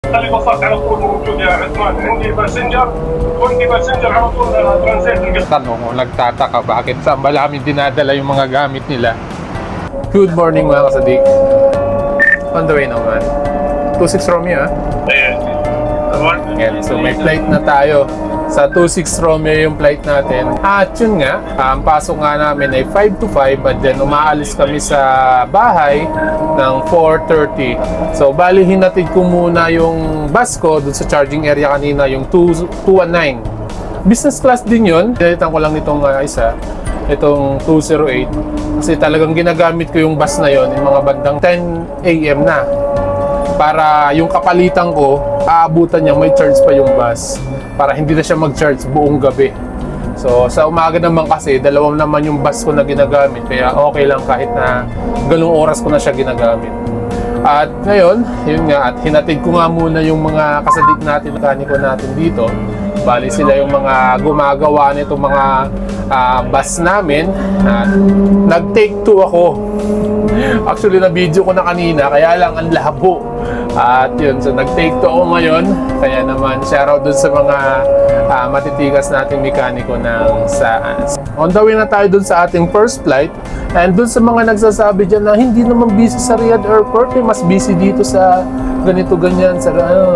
خلي بساط على طول موجود يا عثمان. عندي باسنجر وعندي باسنجر على طول ترانزيت. Tanong kung nagtataka bakit saan ba namin dinadala yung mga gamit nila. Good morning mga kasadik. On the way naman. 26 Romeo Ayan, so may flight na tayo. Sa 26 Romeo yung flight natin. At yun nga, ang pasok nga namin ay 5 to 5 but then umaalis kami sa bahay ng 4:30. So bali hinatid ko muna yung bus ko dun sa charging area kanina, yung 219. Business class din yun. Dalitan ko lang nitong isa, itong 208. Kasi talagang ginagamit ko yung bus na yon yung mga bandang 10 AM na. Para yung kapalitan ko, aabutan niya, may charge pa yung bus. Para hindi na siya mag-charge buong gabi. So sa umaga naman kasi, dalawang naman yung bus ko na ginagamit. Kaya okay lang kahit na ganung oras ko na siya ginagamit. At ngayon, yun nga, at hinatid ko nga muna yung mga kasadik natin, mekaniko natin dito. Bali sila yung mga gumagawa nito mga bus namin. At nag-take 2 ako. Actually, na-video ko na kanina, kaya lang ang labo. At yun, so nag-take 2 ako ngayon. Kaya naman, shoutout dun sa mga matitigas nating mekaniko ng SAAS. On the way na tayo dun sa ating first flight. And dun sa mga nagsasabi dyan na hindi naman busy sa Riyadh Airport, mas busy dito sa ganito, ganyan, sa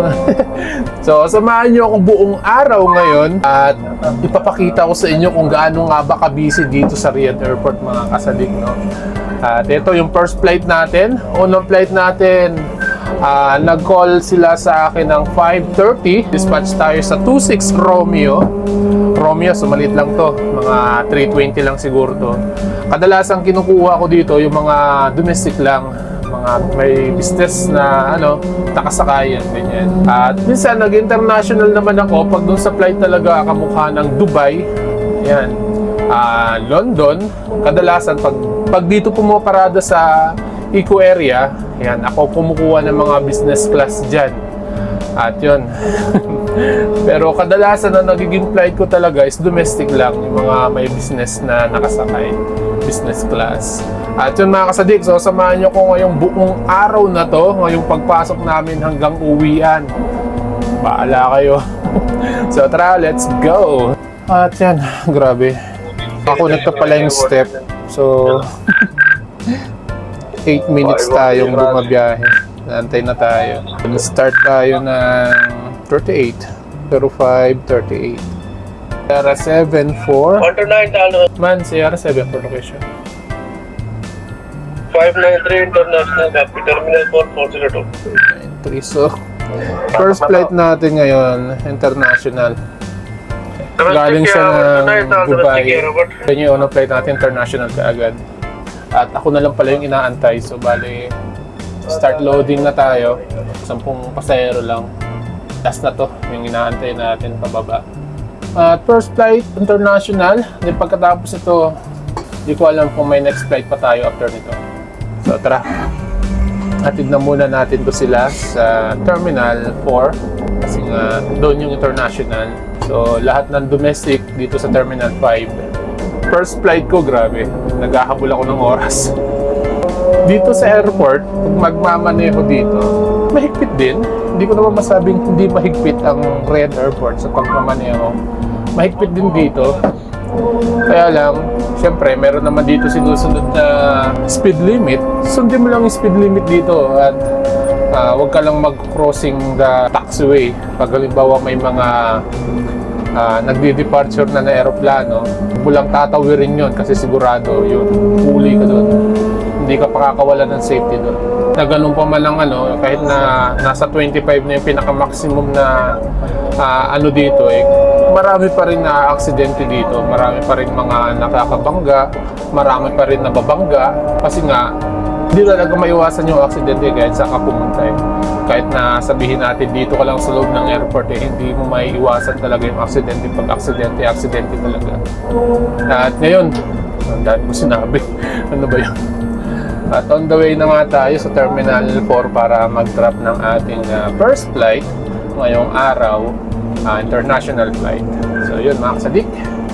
So, samahan nyo ako buong araw ngayon at ipapakita ko sa inyo kung gaano nga ba ka-busy dito sa Riyadh Airport, mga kasadik, no? At ito yung first flight natin. Unang flight natin, nag-call sila sa akin ng 5:30. Dispatch tayo sa 26 Romeo. Romeo, sumalit lang to. Mga 320 lang siguro to. Kadalasan kinukuha ko dito yung mga domestic lang. Mga may business na nakasakayan, ganyan. At minsan nag-international naman ako pag dun sa flight talaga kamukha ng Dubai. Yan. London. Kadalasan pag dito pumaparada sa eco area, yan, ako kumukuha ng mga business class dyan. At yun. Pero kadalasan na nagiging flight ko talaga is domestic lang, yung mga may business na nakasakay, business class. At yun mga kasadik, so samahan nyo ko ngayong buong araw na to, ngayong pagpasok namin hanggang uwian. Baala kayo. So tara, let's go. At yan, grabe. Ako nagta pala yung step. So 8 minutes tayong bumabiyahe. Naantay na tayo. Start tayo ng 38. 05:38. Sierra 74. Man, Sierra 74 location. 593 International Copy, Terminal 4402. 93. So, first flight natin ngayon, international. Galing siya ng Dubai. Yan yung unang flight natin, international kaagad. At ako na lang pala yung inaantay. So, bali, start loading na tayo. 10 pasahero lang. Last na to, yung inaantay natin pababa. At first flight, international. Then pagkatapos ito, di ko alam kung may next flight pa tayo after nito. So, tara. Atid na muna natin to sila sa Terminal 4. Kasi nga, doon yung international. So, lahat ng domestic dito sa Terminal 5. First flight ko, grabe. Naghahabol ako ng oras. Dito sa airport, pag magmamaneho dito, mahigpit din. Hindi ko naman masabing hindi mahigpit ang Riyadh Airport sa pagmamaneho. Mahigpit din dito. Kaya lang, syempre, meron naman dito sinusunod na speed limit. Sundin mo lang yung speed limit dito at huwag ka lang mag-crossing the taxiway. Pag halimbawa may mga nagdi-departure na aeroplano, bulang tatawirin yun kasi sigurado yun, huli ka doon. Hindi ka pakakawala ng safety doon. Na ganun pa man lang kahit na nasa 25 na yung pinaka-maximum na dito, marami pa rin na aksidente dito. Marami pa rin mga nakakabangga, marami pa rin nababangga kasi nga hindi talaga maiwasan yung aksidente kahit saan ka pumunta. Kahit na sabihin natin dito ka lang sa loob ng airport, hindi mo maiiwasan talaga yung aksidente. Pag aksidente talaga. At ngayon, ang dami mo sinabi. Ano ba yun? At on the way na nga tayo sa Terminal 4 para mag-drop ng ating first flight ngayong araw, international flight. So yun mga kasadik.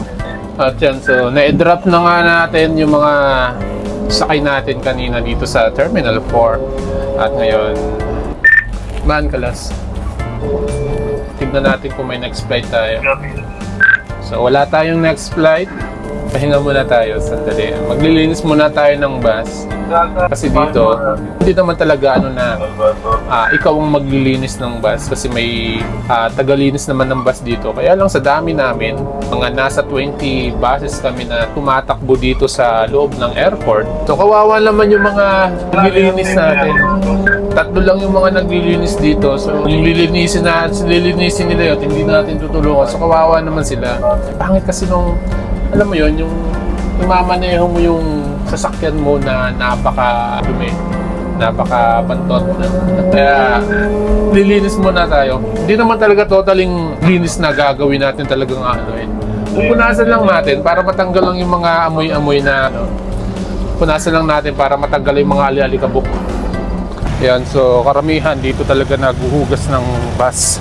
At yan, so na-drop na nga natin yung mga sakay natin kanina dito sa Terminal 4. At ngayon, man kalas. Tignan natin kung may next flight tayo. So wala tayong next flight. Pahinga muna tayo sandali. Maglilinis muna tayo ng bus. Kasi dito, hindi naman talaga ikaw ang maglilinis ng bus. Kasi may tagalinis naman ng bus dito. Kaya lang sa dami namin, mga nasa 20 buses kami na tumatakbo dito sa loob ng airport. So kawawa naman yung mga naglilinis natin. 3 lang yung mga naglilinis dito. So yung lilinisin nila yun, hindi natin tutulungan. So kawawa naman sila. Pangit kasi nung alam mo yun, yung mamaneho mo yung sasakyan mo na napaka-dumi, napaka-bantot. Kaya, lilinis muna tayo. Hindi naman talaga totaling linis na gagawin natin talagang pupunasan lang natin para matanggal lang yung mga amoy-amoy na punasan lang natin para matanggal yung mga ali-alikabok. Yan, so karamihan dito talaga naghuhugas ng bus.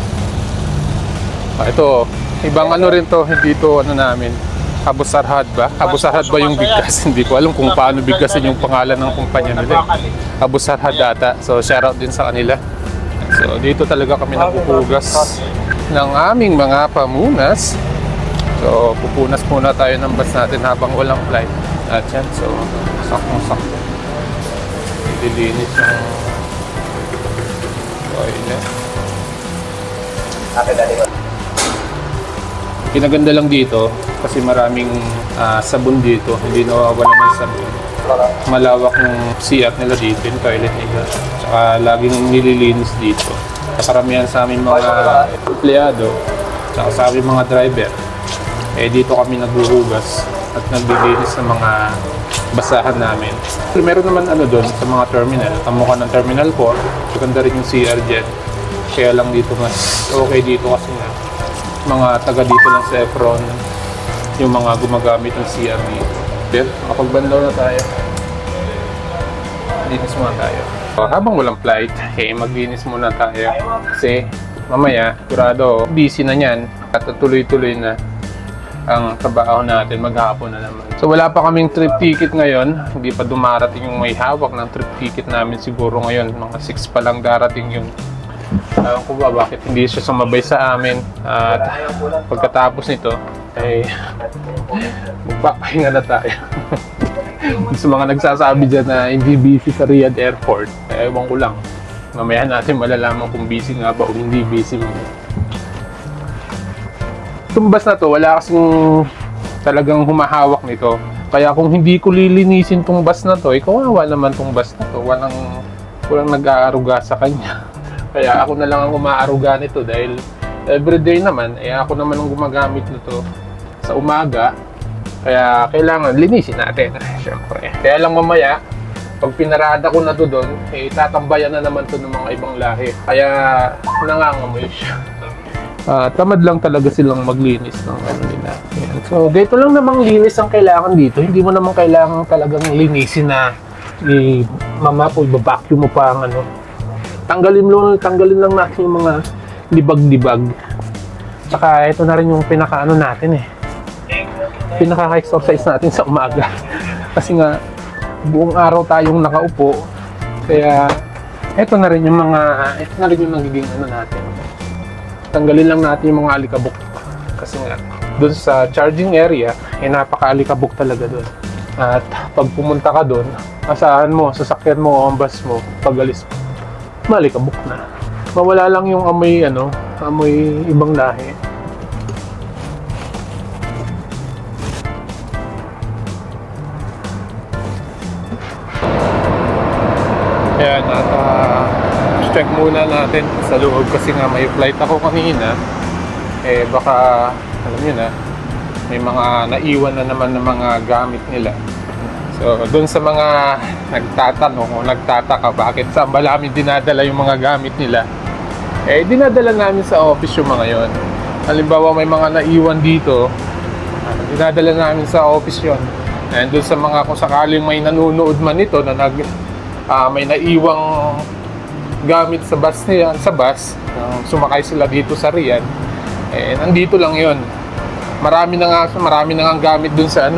Ito, ibang rin to, hindi to namin. Abu Sarhad ba? Abu Sarhad ba yung bigkas? Hindi ko alam kung paano bigkasin yung pangalan ng kumpanya nila. Abu Sarhad data. So shoutout din sa kanila. So dito talaga kami nagpupugas ng aming mga pamunas. So pupunas muna tayo ng bus natin habang walang flight. At yan, so saktong-sakto. Dilinis yung toilet. Kinaganda lang dito kasi maraming sabon dito, hindi nawawala ng sabon. Malawak yung CR nila dito, yung toilet nila. Tsaka laging nililinis dito. Karamihan sa aming mga empleyado, tsaka sa aming mga driver, dito kami naghuhugas at naglilinis ng mga basahan namin. Meron naman doon sa mga terminal, kamukha ng Terminal 4, maganda rin yung CR dyan. Kaya lang dito mas okay dito kasi nga mga taga dito lang sa Efron yung mga gumagamit ng CR dito. Then, makapagbandaw na tayo. Linis muna tayo. So, habang walang flight, maglinis muna tayo. Kasi mamaya, sigurado busy na yan at tuloy-tuloy na ang trabaho natin, maghapon na naman. So wala pa kaming trip ticket ngayon. Hindi pa dumarating yung may hawak ng trip ticket namin siguro ngayon. Mga 6 pa lang darating yung kung bakit hindi siya sumabay sa amin. At pagkatapos nito magpapahinga na tayo. Sa mga nagsasabi dyan na hindi busy sa Riyadh Airport, ewan ko lang, mamaya natin malalaman kung busy nga ba o hindi busy mo. Itong bus na to, wala kasing talagang humahawak nito. Kaya kung hindi ko lilinisin tong bus na to, kawawa naman tong bus na to. Walang nag-aaruga sa kanya. Kaya ako na lang ang umaaruga nito dahil everyday naman, ako naman ang gumagamit nito sa umaga. Kaya kailangan linisin natin, syempre. Kaya lang mamaya, pag pinarada ko na to doon, tatambayan na naman to ng mga ibang lahi. Kaya nangangamoy siya. Tamad lang talaga silang maglinis ng nila. So, dito lang namang linis ang kailangan dito. Hindi mo naman kailangan talagang linisin na mamapoy, babacuum mo pa ang Tanggalin lang natin yung mga libag-libag. Tsaka ito na rin yung pinaka-ano natin pinaka-exercise natin sa umaga. Kasi nga buong araw tayong nakaupo. Kaya ito na rin yung nagiging natin. Tanggalin lang natin yung mga alikabok. Kasi nga doon sa charging area, napaka-alikabok talaga doon. At pag pumunta ka doon, asahan mo, sasakyan mo o ang bus mo, pag-alis mo, malikabok na. Mawala lang yung amoy ibang lahi. Ayan, at check muna natin sa loob kasi nga may flight ako kanina. Baka, alam nyo na, may mga naiwan na naman ng mga gamit nila. So, doon sa mga nagtatanong o nagtataka bakit saan ba namin dinadala yung mga gamit nila, dinadala namin sa office yung mga yon. Halimbawa may mga naiwan dito, dinadala namin sa office yon. And doon sa mga kung sakaling may nanonood man ito na may naiwang gamit sa bus niya, sumakay sila dito sa Riyadh, nandito lang yon. Marami na nga gamit doon sa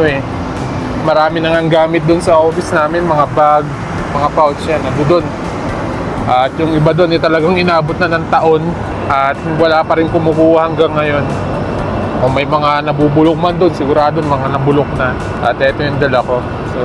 Marami na nga gamit doon sa office namin, mga bag, mga pouch yan, doon. At yung iba doon talagang inabot na ng taon at wala pa rin kumukuha hanggang ngayon. Kung may mga nabubulok man doon, sigurado mga nabulok na. At ito yung dala ko. So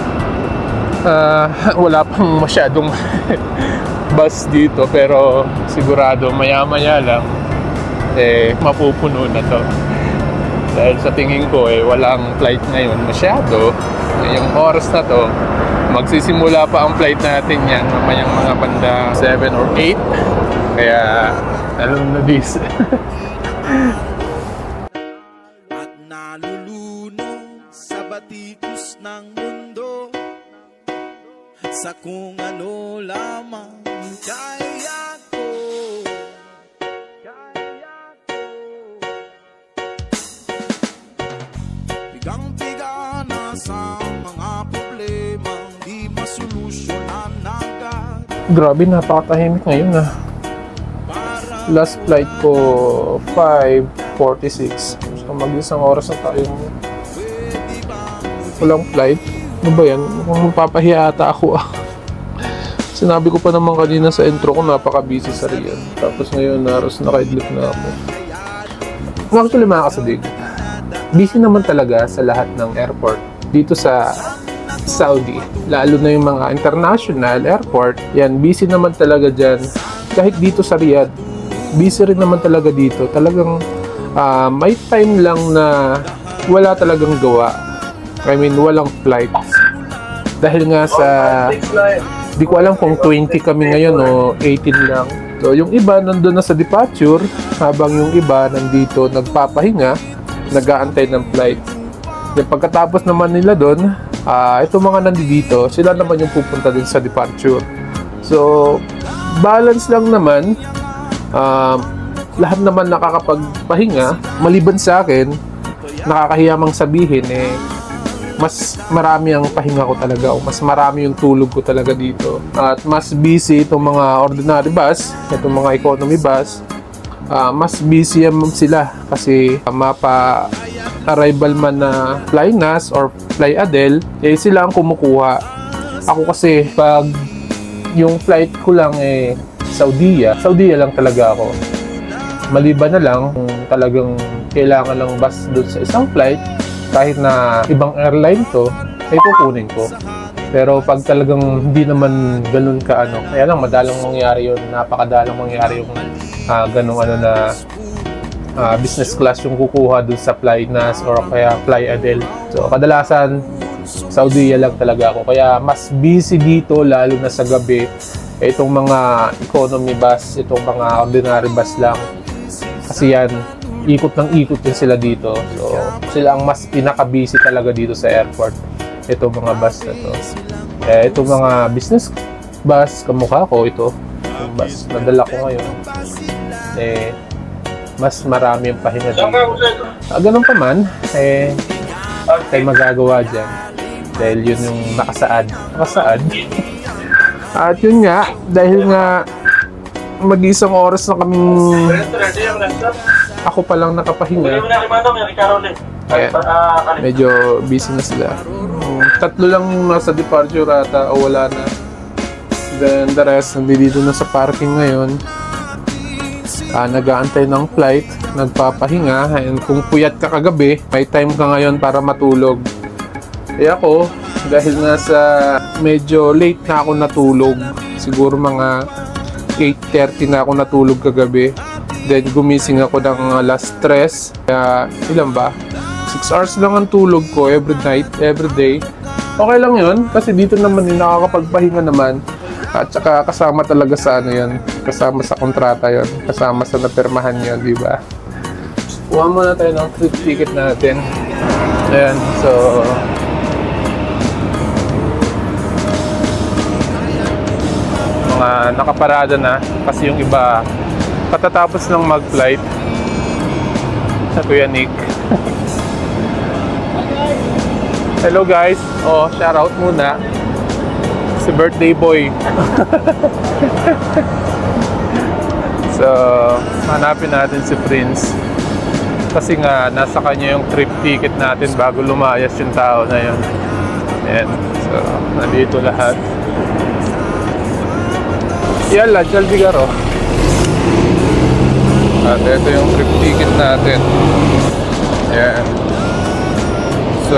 wala pang masyadong bus dito, pero sigurado maya-maya lang mapupuno na to. Dahil sa tingin ko walang flight ngayon masyado. Ngayong oras na to, magsisimula pa ang flight natin yan mamayang mga banda 7 or 8. Kaya alam na this. At nalulunod sa batikos ng mundo, sa kung ano lamang kaya ko. Bigang-biga na sa mga problemang di masolusyonan agad. Grabe, napakatahimik ngayon ah. Last flight ko 5:46. So mag-isang oras na tayong walang flight. Ano ba yan? Kung mapapahiya ata ako ah. Sinabi ko pa naman kanina sa intro ko, napaka-busy sa Riyadh. Tapos ngayon, nakaidlip na ako. Actually mga kasadig, busy naman talaga sa lahat ng airport dito sa Saudi. Lalo na yung mga international airport. Yan, busy naman talaga dyan. Kahit dito sa Riyadh, busy rin naman talaga dito. Talagang may time lang na wala talagang gawa. I mean, walang flight. Dahil nga sa, di ko alam kung 20 kami ngayon o 18 lang. So, yung iba nandun na sa departure, habang yung iba nandito nagpapahinga, nag-aantay ng flight. Then, pagkatapos naman nila doon, ito mga nandito, sila naman yung pupunta din sa departure. So, balance lang naman. Lahat naman nakakapagpahinga. Maliban sa akin, nakakahiya mang sabihin mas marami ang pahinga ko talaga o mas marami yung tulog ko talaga dito. At mas busy itong mga ordinary bus, itong mga economy bus. Mas busy sila kasi mapa-arrival man na Flynas or Flyadel, sila ang kumukuha. Ako kasi pag yung flight ko lang Saudiya lang talaga ako. Maliban na lang kung talagang kailangan ng bus doon sa isang flight, kahit na ibang airline to, kukunin ko. Pero pag talagang hindi naman ganun ka kaya lang madalang mangyari yun, napakadalang mangyari yung ganung na business class yung kukuha dun sa Flynas or kaya Flyadel. So kadalasan Saudiya lang talaga ako. Kaya mas busy dito lalo na sa gabi. Itong mga economy bus, itong mga ordinary bus lang. Kasi yan, ikot ng ikot din sila dito. So, sila ang mas pinaka-busy talaga dito sa airport. Itong mga bus na to. Itong mga business bus, kamukha ko ito. Yung bus na dala ko ngayon. Mas marami yung pahinga dito. Ganun pa man, tayo magagawa dyan. Dahil yun yung nakasaad. At yun nga, dahil nga mag-isang oras na kaming ako pa lang nakapahinga. Kaya medyo busy na sila. Tatlo lang yung nasa departure ata o wala na. Then the rest nandito na sa parking ngayon. Nag-aantay ng flight, nagpapahinga. And kung puyat ka kagabi, may time ka ngayon para matulog. Ako, dahil nasa medyo late na ako natulog, siguro mga 8:30 na ako natulog kagabi. Then gumising ako ng alas 3. Kaya ilan ba? 6 hours lang ang tulog ko every night, every day. Okay lang yun kasi dito naman nakakapagpahinga naman. At saka kasama talaga sa yan, kasama sa kontrata yon, kasama sa napirmahan yon, di ba? Kuha muna tayo ng trip ticket natin. Ayan, so mga nakaparada na kasi yung iba katatapos ng mag-flight. Sa Kuya Nick. Hello guys. Shoutout muna si birthday boy. So, hanapin natin si Prince. Kasi nga nasa kanya yung trip ticket natin bago lumayas yung tao na yun. Ayan. So, nandito lahat. Yalla, jaldi karo. At ito yung trip ticket natin. Yan. So,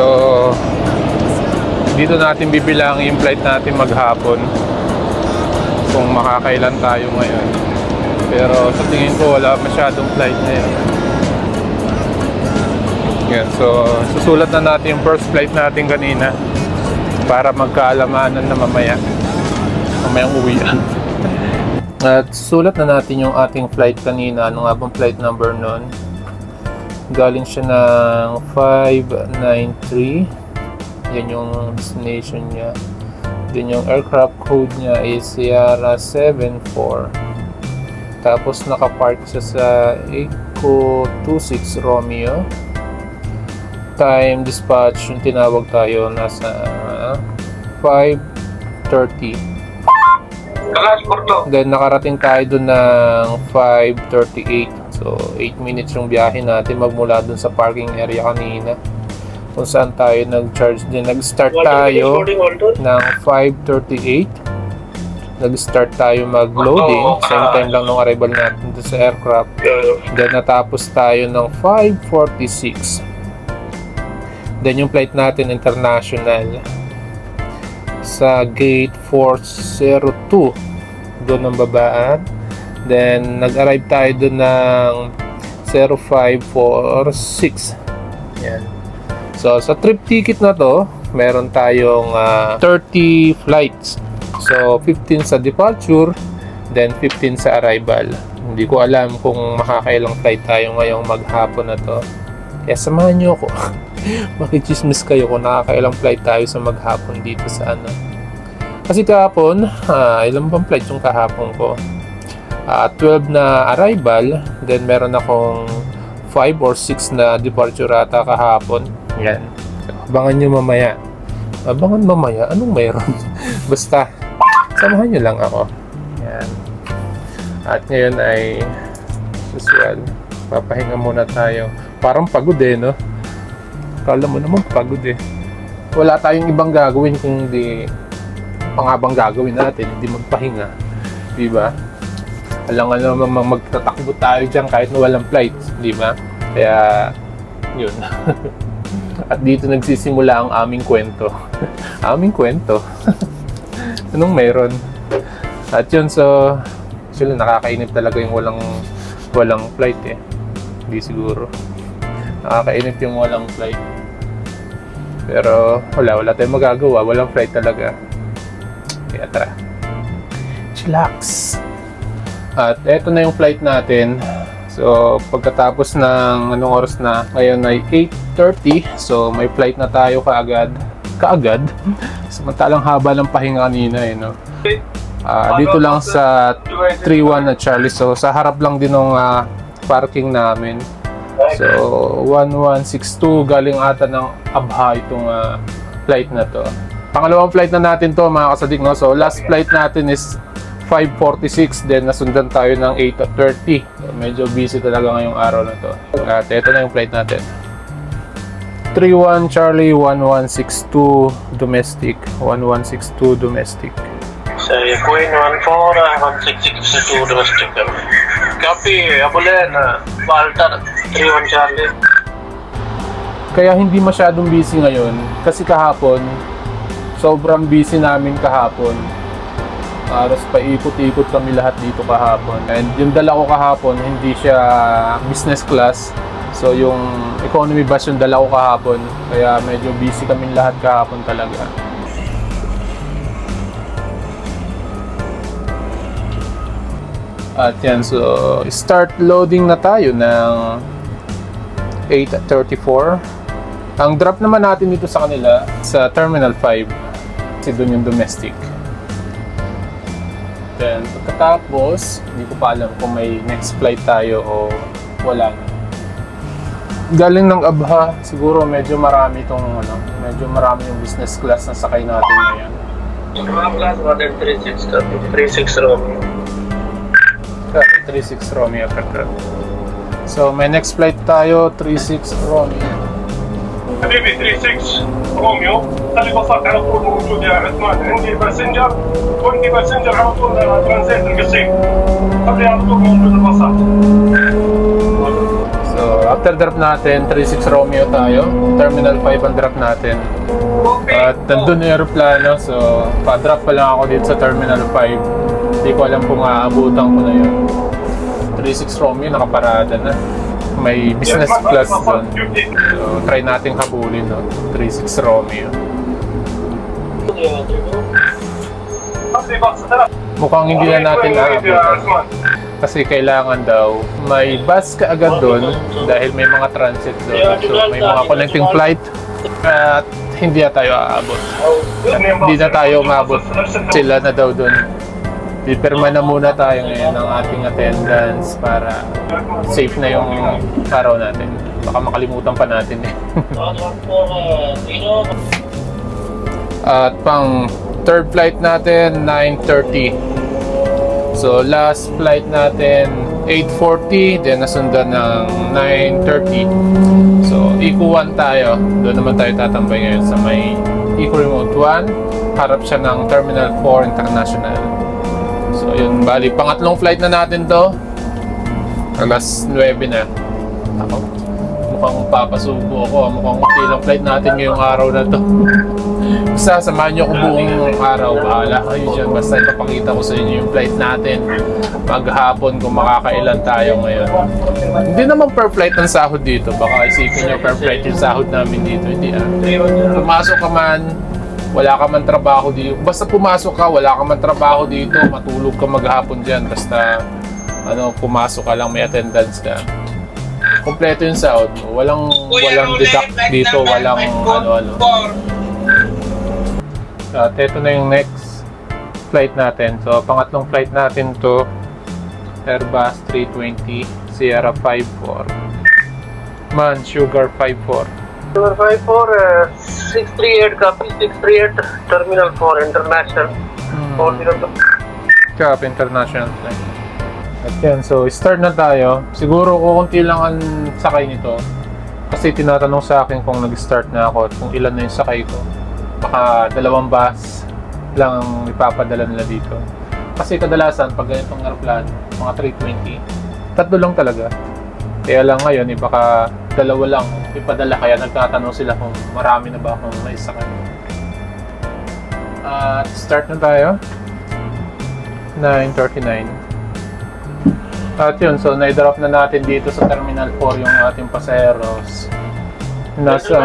dito natin bibilang yung flight natin maghapon. Kung makakailan tayo ngayon. Pero sa tingin ko wala masyadong flight na yun. Yan. So, susulat na natin yung first flight natin kanina para magkaalamanan na mamayang uwian. At sulat na natin yung ating flight kanina. Ano nga bang flight number nun? Galing siya ng 593. Yan yung destination niya. Then yung aircraft code niya is Sierra 74. Tapos nakapark siya sa Echo 26 Romeo. Time dispatch yung tinawag tayo nasa 5:30. Then nakarating tayo dun ng 5:38. So 8 minutes yung biyahe natin magmula dun sa parking area kanina kung saan tayo nag-charge din. Nag-start tayo ng 5:38. Nag-start tayo mag-loading. Same time lang nung arrival natin dun sa aircraft. Then natapos tayo ng 5:46. Then yung flight natin international sa gate 402 doon ang babaan. Then nag-arrive tayo doon ng 0546. Yan. So sa trip ticket na to meron tayong 30 flights. So 15 sa departure, then 15 sa arrival. Hindi ko alam kung makakailang flight tayo ngayong maghapon na to. Kaya samahan nyo ako. Makichismis kayo kung nakakailang flight tayo sa maghapon dito sa ano. Kasi kahapon, ilang bang flight yung kahapon ko? 12 na arrival, then meron akong 5 or 6 na departure ata kahapon. Yan. Abangan nyo mamaya. Abangan mamaya? Anong mayroon? Basta, samahan nyo lang ako. Yan. At ngayon ay usual. Papahinga muna tayo. Parang pagod no? Kala mo naman pagod Wala tayong ibang gagawin kung hindi pangabang gagawin natin, hindi magpahinga. Diba? Alam nga naman magtatakbo tayo dyan kahit na walang flight. Diba? Kaya, yun. At dito nagsisimula ang aming kwento. Aming kwento. Anong meron? At yun, so, actually nakakainip talaga yung walang flight Hindi siguro. Nakakainip yung walang flight. Pero wala tayong magagawa. Walang flight talaga. Kaya tara. Chillax. At eto na yung flight natin. So pagkatapos ng anong oras na? Ngayon ay 8:30. So may flight na tayo kaagad. Samantalang haba ng pahinga kanina no? Dito lang sa 31 na Charlie. So sa harap lang din ng parking namin. So 1162 galing ata ng Abha itong flight na to. Pangalawang flight na natin to mga kasadik no. So last flight natin is 5:46, then nasundan tayo ng 8:30. So, medyo busy talaga ngayong araw na to. At ito na yung flight natin. 31 Charlie 1162 domestic. 1162 domestic. So Queen 14 1662 domestic. Copy, Abulen, Walter 31 Charlie. Kaya hindi masyadong busy ngayon kasi kahapon sobrang busy namin kahapon. Aros paikot-ikot kami lahat dito kahapon. And yung dala ko kahapon hindi siya business class. So yung economy bus yung dala ko kahapon. Kaya medyo busy kami lahat kahapon talaga. At yan, so start loading na tayo ng 8:34. Ang drop naman natin dito sa kanila sa Terminal 5 kasi doon yung domestic. Then pagkatapos hindi ko pa alam kung may next flight tayo o wala na. Galing ng Abha, siguro medyo marami medyo marami yung business class na sakay natin ngayon. Class 36 Romeo. 36 Romeo aircraft. So may next flight tayo, 36 Romeo. حبيبي 36 روميو، خلي الباصات على طول موجود يا عثمان. عندي باسنجر 20 باسنجر على طول ترانزيت القصيم، خلي على طول موجود الباصات. So, after drop natin, 36 Romeo tayo. Terminal 5 ang drop natin. At nandun yung aeroplano. So, pa-drop pa lang ako dito sa Terminal 5. Hindi ko alam kung aabutan ko na yun. 36 Romeo, nakaparada na. May business class doon. So, try natin habulin, no? 36 Romeo. Mukhang hindi na natin aabutan. Kasi kailangan daw may bus ka agad doon dahil may mga transit doon. So may mga connecting flight at hindi na tayo aabot. Hindi na tayo maabot. Sila na daw doon. Pipirma na muna tayo ngayon ng ating attendance para safe na yung araw natin. Baka makalimutan pa natin eh. At pang third flight natin, 9:30. So last flight natin 8:40, then nasundan ng 9:30. So Eco 1 tayo. Doon naman tayo tatambay ngayon sa may Eco Remote 1. Harap siya ng Terminal 4 International. So yun, bali pangatlong flight na natin to. Alas 9 na. Ako, mukhang papasubo ako. Mukhang ilang flight natin ngayong araw na to. Basta samahan nyo ako buong araw. Bahala kayo dyan. Basta ipapakita ko sa inyo yung flight natin. Maghapon kung makakailan tayo ngayon. Hindi naman per flight ang sahod dito. Baka isipin nyo per flight yung sahod namin dito. Hindi pumasok ka man, wala ka man trabaho dito. Basta pumasok ka, wala ka man trabaho dito. Matulog ka maghapon dyan. Basta pumasok ka lang, may attendance ka. Kompleto yung sahod mo. Walang deduct dito. Walang ano-ano. At ito na yung next flight natin. So, pangatlong flight natin to Airbus 320 Sierra 54 Man Sugar 54. Sugar 54, 638 copy, 638 Terminal 4 International. 402. Cap International flight. At yan, so start na tayo. Siguro kukunti lang ang sakay nito. Kasi tinatanong sa akin kung nag-start na ako at kung ilan na yung sakay ko. Baka 2 bus lang ang ipapadala nila dito. Kasi kadalasan pag ganitong aeroplano, mga 320, 3 lang talaga. Kaya lang ngayon, baka 2 lang ipadala. Kaya nagtatanong sila kung marami na ba akong maisakay. At start na tayo. 9:39. At yun, so na-drop na natin dito sa Terminal 4 yung ating pasaheros. Nasa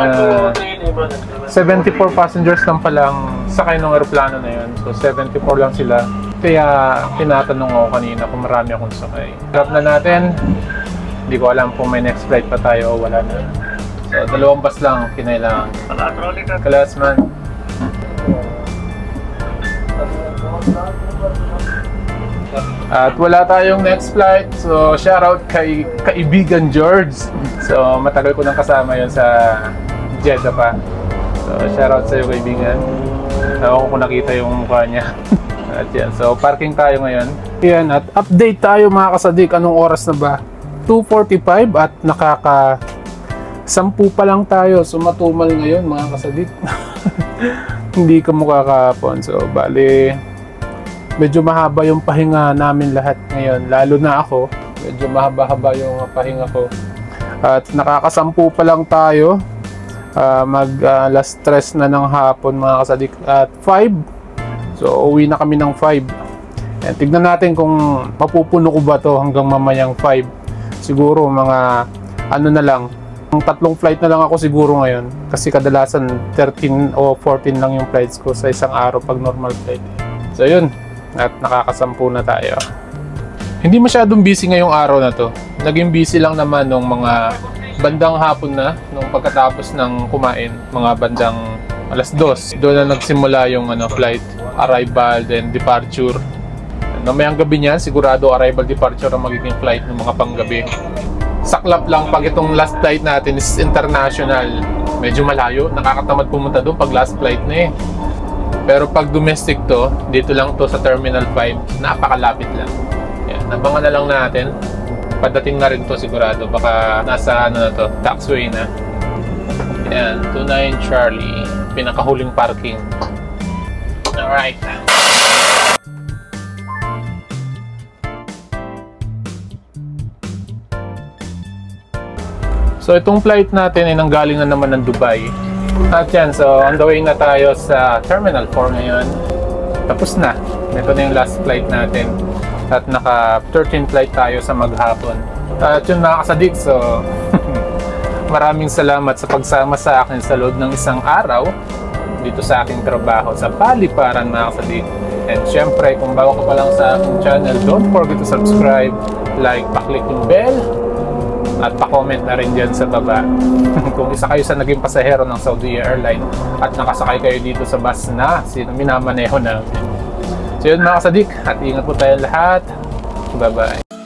74 passengers lang palang sakay ng aeroplano na yun. So 74 lang sila. Kaya tinatanong ako kanina kung marami akong sakay. Drop na natin. Hindi ko alam kung may next flight pa tayo o wala na. So 2 bus lang kinailangan. Kalas man. At wala tayong next flight. So shoutout kay kaibigan George. So matagal ko nang kasama yon sa Jeddah pa. So shoutout sa iyo kaibigan. Ako kung nakita yung mukha niya. At yan, so parking tayo ngayon. Yan, at update tayo mga kasadik. Anong oras na ba? 2:45 at nakaka 10 pa lang tayo. So matumal ngayon mga kasadik. Hindi ka mukha kahapon. So bali, medyo mahaba yung pahinga namin lahat ngayon. Lalo na ako. Medyo mahaba-haba yung pahinga ko. At nakaka-10 pa lang tayo. Last stress na ng hapon mga kasadik. At 5. So uwi na kami ng 5. And tignan natin kung mapupuno ko ba to hanggang mamayang 5. Siguro mga ano na lang. 3 flight na lang ako siguro ngayon. Kasi kadalasan 13 o 14 lang yung flights ko sa isang araw pag normal flight. So yun. At nakaka-10 na tayo. Hindi masyadong busy ngayong araw na to. Naging busy lang naman nung mga bandang hapon na, nung pagkatapos ng kumain, mga bandang alas 2. Doon na nagsimula yung flight, arrival, then departure. Namayang gabi niyan, sigurado arrival, departure ang magiging flight ng mga panggabi. Saklap lang pag itong last flight natin is international. Medyo malayo, nakakatamad pumunta doon pag last flight na eh. Pero pag domestic to, dito lang to sa Terminal 5, napakalapit lang. Yan, nabangan na lang natin. Padating na rin to sigurado, baka nasa na to, taxway na. Ayan, 29 Charlie. Pinakahuling parking. Alright. So itong flight natin ay nanggaling na naman ng Dubai. At yan, so on the way na tayo sa Terminal 4 ngayon. Tapos na. Ito na yung last flight natin. At naka 13 flight tayo sa maghapon. At yun mga kasadik, so maraming salamat sa pagsama sa akin sa loob ng isang araw dito sa aking trabaho sa Paliparan mga kasadik. And syempre, kung bago ka pa lang sa aking channel, don't forget to subscribe, like, pa-click yung bell, at pa-comment na rin dyan sa baba. Kung isa kayo sa naging pasahero ng Saudi Airline at nakasakay kayo dito sa bus na minamaneho namin. So yun mga kasadik, at ingat po tayo lahat. Bye-bye.